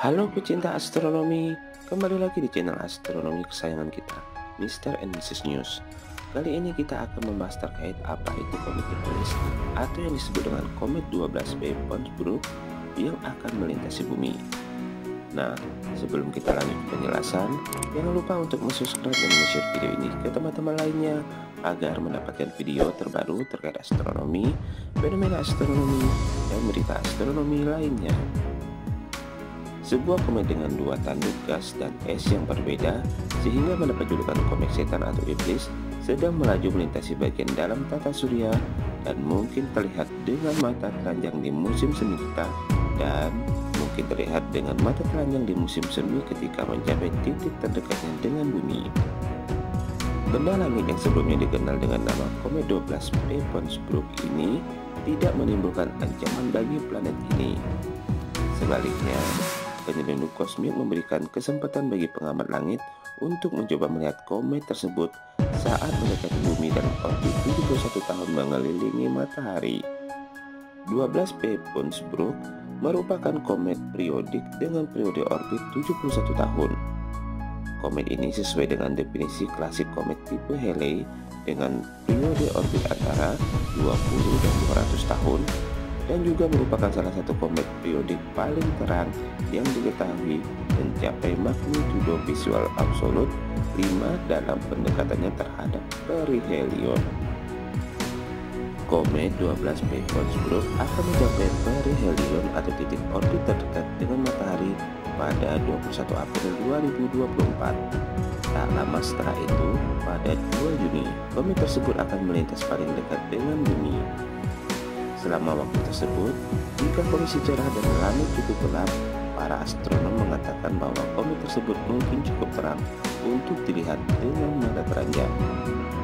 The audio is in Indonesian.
Halo pecinta astronomi, kembali lagi di channel astronomi kesayangan kita, Mr. and Mrs. News. Kali ini kita akan membahas terkait apa itu komet Kepler atau yang disebut dengan komet 12B Pons-Brook yang akan melintasi bumi. Nah, sebelum kita lanjut ke penjelasan, jangan lupa untuk subscribe dan share video ini ke teman-teman lainnya agar mendapatkan video terbaru terkait astronomi, fenomena astronomi, dan berita astronomi lainnya. Sebuah komet dengan dua tanduk gas dan es yang berbeda sehingga mendapat julukan komet setan atau iblis sedang melaju melintasi bagian dalam tata surya dan mungkin terlihat dengan mata telanjang di musim semi kita dan mungkin terlihat dengan mata telanjang di musim semi ketika mencapai titik terdekatnya dengan bumi. Benda langit yang sebelumnya dikenal dengan nama komet 12P Pons-Brook ini tidak menimbulkan ancaman bagi planet ini. Sebaliknya, penyelundup kosmik memberikan kesempatan bagi pengamat langit untuk mencoba melihat komet tersebut saat mendekati bumi dalam orbit 71 tahun mengelilingi matahari. 12P Pons-Brook merupakan komet periodik dengan periode orbit 71 tahun. Komet ini sesuai dengan definisi klasik komet tipe Halley dengan periode orbit antara 20 dan 200 tahun dan juga merupakan salah satu komet periodik paling terang yang diketahui mencapai magnitudo visual absolut 5 dalam pendekatannya terhadap perihelion. Komet 12P Pons-Brook akan mencapai perihelion atau titik orbit terdekat dengan matahari pada 21 April 2024. Tak lama setelah itu, pada 2 Juni, komet tersebut akan melintas paling dekat dengan bumi. Selama waktu tersebut, jika kondisi cerah dan langit cukup gelap, para astronom mengatakan bahwa komet tersebut mungkin cukup terang untuk dilihat dengan mata telanjang.